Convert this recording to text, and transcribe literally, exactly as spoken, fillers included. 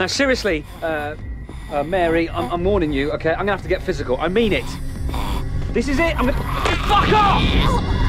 Now, seriously, uh, uh, Mary, I'm, I'm warning you, okay? I'm gonna have to get physical. I mean it. This is it. I'm gonna... Fuck off!